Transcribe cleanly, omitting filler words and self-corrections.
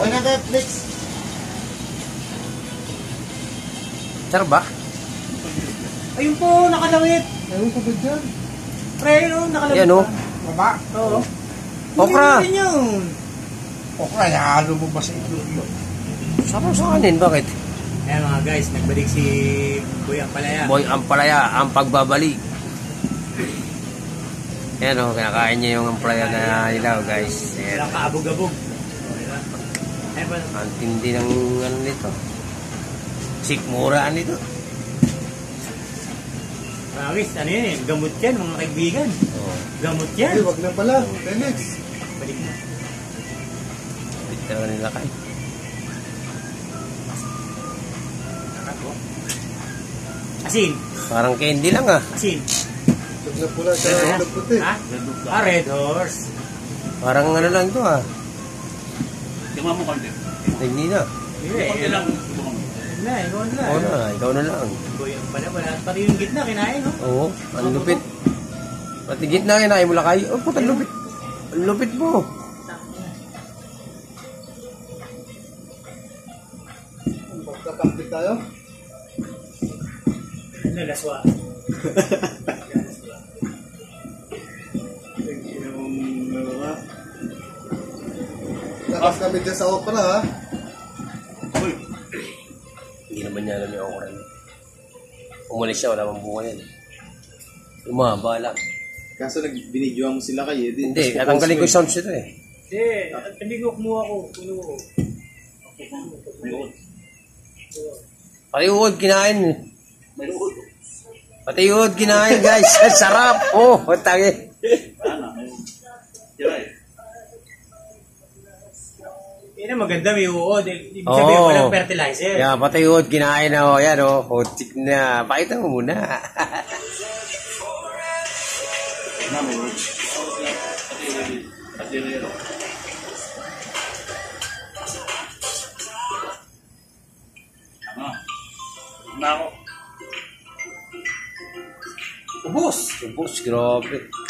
Okay na Netflix. Sarap ba? Ayun po, nakalawit. Ayun ko ba dyan? Pre, no, nakalawit. Yan o. Baba? Oo. Okra. Hindi yun. Okra, halo mo ba sa itlog? Sarap sa kanin, bakit? Ayan mga guys, nagbalik si Boy Ampalaya. Boy Ampalaya, ang pagbabalik. Ayan o, kinakain niya yung ampalaya na ilaw guys. Ayan. Walang kaabog-abog. Ayan ba? Ang tindi ng ano nito. Sikmuraan nito. Promise, ano yan eh, gamot yan mga kaibigan. Oh. Gamot yan. Ay, wag na pala. Tenex. Balik na. Bitaw nila kayo. Asin. Parang candy lang ah. Asin. Wag na pula sa itlog puti. Ha? Ah, Red Horse. Parang ano lang ito ah. Tingnan mo konti. Hindi na. Hindi, lang. Ikaw na. Oo na, ikaw na lang. Boy Ampalaya, wala. Pati yung gitna, kinain, no? Oo, ang lupit. Pati gitna kinain mo lang kayo. Oh, puta, lupit. Ang lupit mo. Magkakampit tayo? Nalaswa. Lakas kami dyan sa opera ha? Uy, Hindi naman niya alam yung okra niya. Umalis siya, wala mang bunga yan. Lumaba lang. Kaso binidyoan mo sila kayo. Hindi, tatanggalin ko yung sounds ito eh. Hindi ko kumuha ko. Puno ko. may uod. Pati uod kinain. May uod. Pati uod kinain guys. Sarap. Oh, tangi. Ano? Tira eh. Yan ang maganda, may uod. Ibig sabihin, walang fertilizer. Yeah, pati uod kinain na. Oh, yan oh. Hotik na. Pakita mo muna. Na, may uod. Pati rin. Ano? Na ako. Ubus! Ubus, grabe.